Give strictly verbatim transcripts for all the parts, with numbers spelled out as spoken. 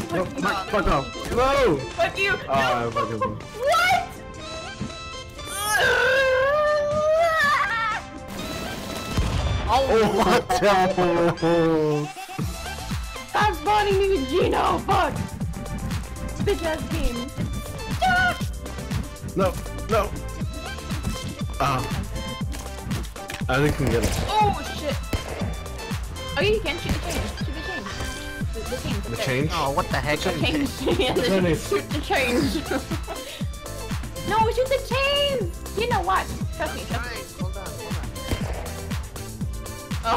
No, fuck, fuck off. No! Fuck you! Ah, No. fuck you. What? Oh, what the? Stop spawning me with Gino! Fuck! Bitch ass game. No, no. Ah. I think I can get it. Oh shit! Oh, you can shoot the chain. Shoot the chain. The, the chain. The change? Oh, what the heck? The change. Yeah, the, Dennis. shoot the change. No, shoot the chain! You know what? Trust me. Trust me. Hold on, hold on.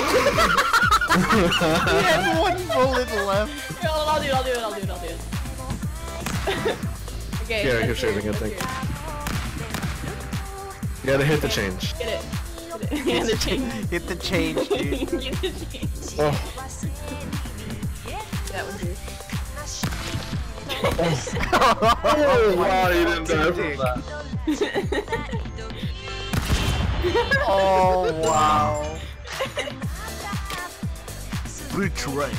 Oh. He had one bullet left. I'll, I'll do it. I'll do it. I'll do it. I'll do it. Okay. Yeah, I can that's shoot yours, it, I that's think. yours. You gotta hit the change. Get it. Get it. Yeah, the change. Hit the change, dude. Get the change. Oh. That was yours. Oh, wow, you didn't die from that. Oh, wow. Betrayal.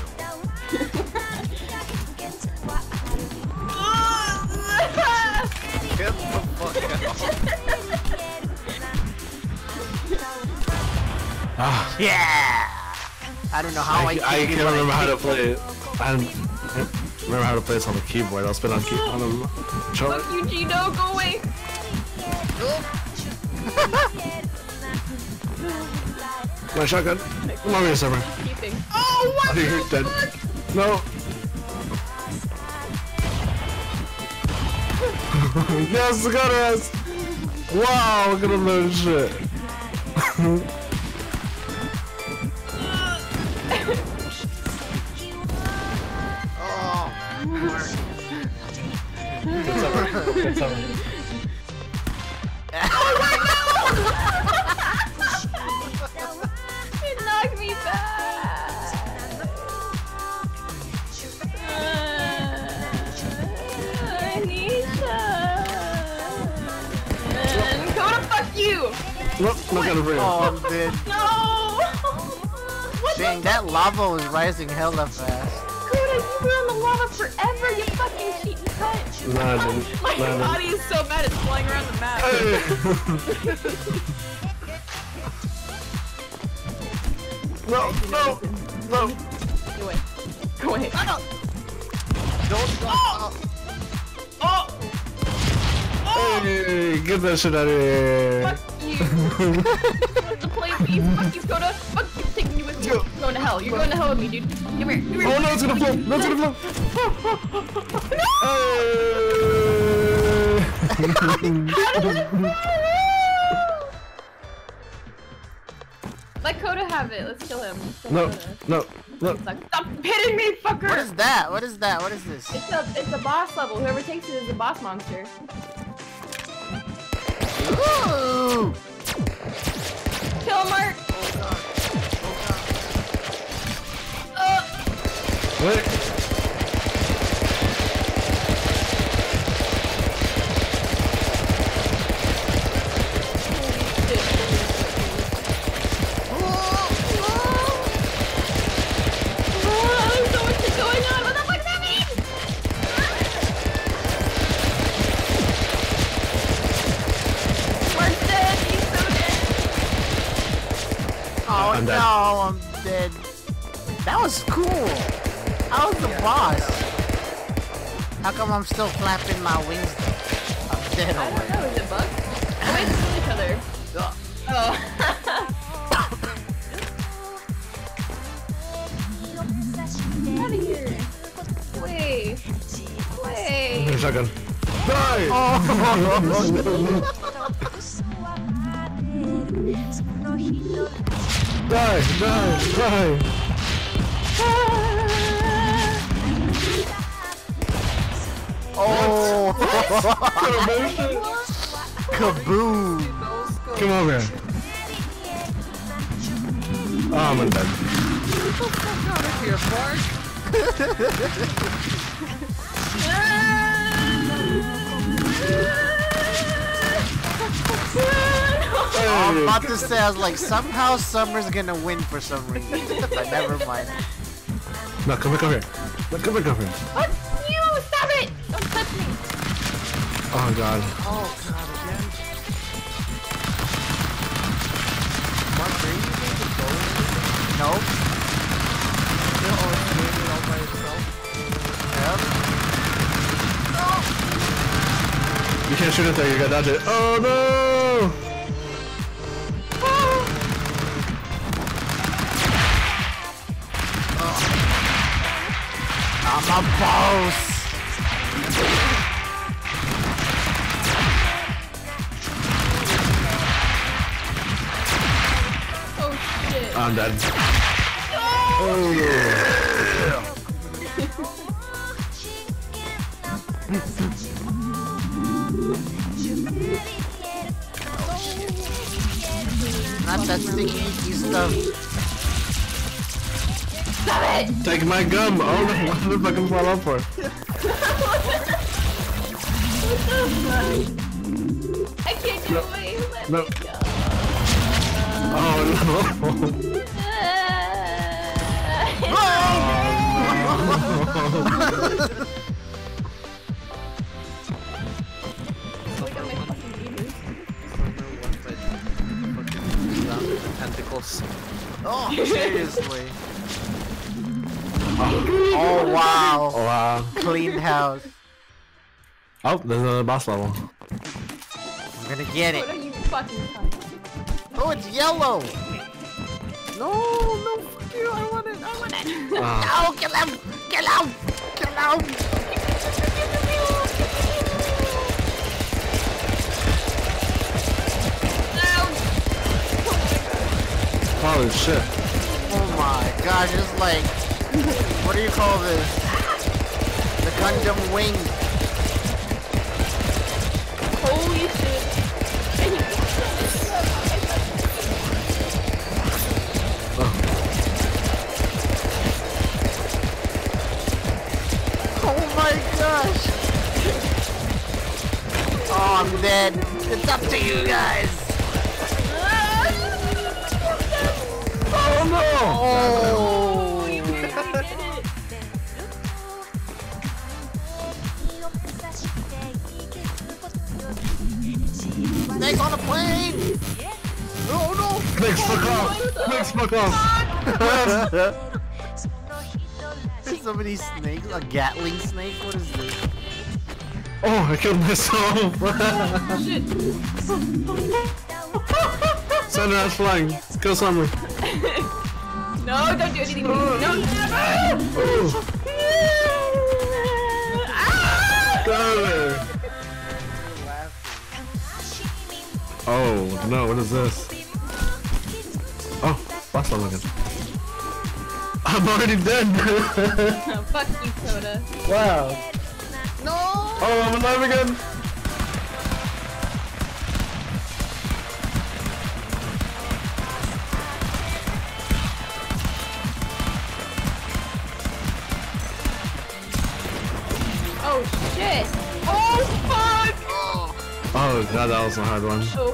Get the fuck out. Ah. Yeah! I don't know how I, I, I kicked can't it, but remember how to kicked play it. I don't remember how to play this on the keyboard. I'll spin on key on the controller. Fuck you, Gino. Go away. My shotgun. Come on here, Summer. Keeping. Oh, what I think the you're dead. fuck? No. Yes, I got her ass. Wow, look at him learn shit. It's over. It's over. It knocked me back. Uh, I need some. And go to fuck you. Nope, not gonna bring it. Oh, I'm dead. No. What Dang, the that lava was rising hella fast. Kuda, you were on the lava forever. You fucking cheating cunt. Nah, I didn't. My Nah, I didn't. body is so bad it's flying around the map. No, no, no. Go away. Go away. Don't Oh! Oh! Oh! Hey, get that shit out of here. Fuck you! The play piece. Fuck you, Coda. Fuck you, taking you with me. You're going to hell. You're going to hell with me, dude. Come here. Come here. Oh no, it's gonna float. No, it's gonna float. Let Coda have it. Let's kill him. Let's kill No, Coda. no, no. Stop hitting me, fucker! What is that? What is that? What is this? It's a, it's a boss level. Whoever takes it is a boss monster. Ooh! Kill him, Mark! Uh, Wait. Oh I'm no, dead. I'm dead. That was cool. I was the boss. How come I'm still flapping my wings? I'm dead I don't already. know, is it bugs? Oh wait, kill each other. Oh. Get out of here. Wait. Wait. Shotgun. Die! Die, die, die! Oh! What? Kaboom! Come over here. Oh, I'm dead. I'm about to say, I was like, somehow Summer's gonna win for some reason. But never mind. No, come here, come here. Look at my girlfriend. What? You! Stop it! Don't touch me! Oh god. Oh god, again. Mark, are you using the bow? Nope. You're always gaming all by yourself? Yep. You can't shoot it there, you gotta dodge it. Oh no! I'm a boss! Oh shit. I'm dead. Oh! Not that sticky icky stuff. Stop it! Take my gum! Oh no, what the fuck am I fall off for? What the fuck? I can't get away. Let No. me go. Oh no! Look at my fucking ears. Tentacles. Oh, seriously. Oh wow. Oh wow. Cleaned house. Oh, there's another boss level. I'm gonna get What it. are you fucking talking? Oh, it's yellow. No, no, fuck you. I want it. I want it. Uh, No, kill him. Kill him. Kill him. holy shit. Oh my gosh, it's like, what do you call this? The Gundam wing. Holy shit. Oh my gosh. Oh, I'm dead. It's up to you guys. Oh no! Oh. You made me get it. Snake on a plane. No, no. Snakes, fuck off! Snakes, fuck off! There's so many snakes. A Gatling snake? What is this? Oh, I killed myself! Shit. Sunrise flying. Kill someone. No, don't do anything. No, no, no. Oh, Ah! God. Oh no, what is this? Oh, boss level again. I'm already dead! Oh, fuck you, Coda. Wow. No. Oh, I'm alive again! Oh shit! Oh fuck! Oh god, that was a hard one. Oh,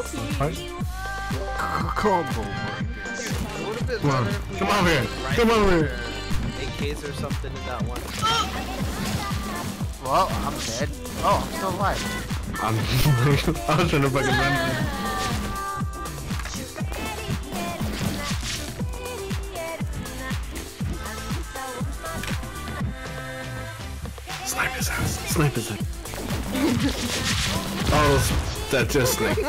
Combo. Would have been Come on, better if we come had, over here, like, come over here. A Ks or something in that one. Well, I'm dead. Oh, I'm still alive. I'm I was trying to fucking run. Snipe his ass. Snipe his ass. Oh, that's just snake.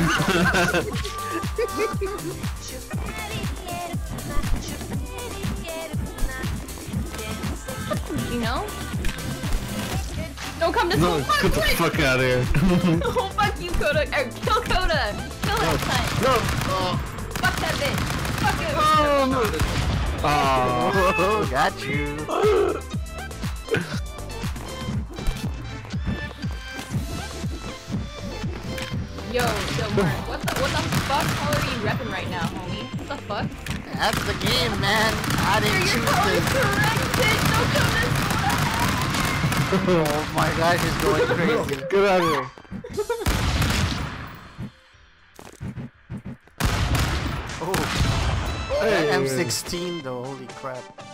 you know? Don't come this No, whole fuck get the way. fuck out of here. Oh fuck you, Coda. Er, kill Coda. Kill him, son. No. Fuck that bitch. Fuck it. Oh. Oh, got you. Yo, yo, Mark. What the what the fuck color are you repping right now, homie? What the fuck? That's the game, man. I didn't Your choose color is this. correct, bitch. Don't come this Oh my gosh, it's going crazy. Get out of here. Oh, Hey. M sixteen though, holy crap.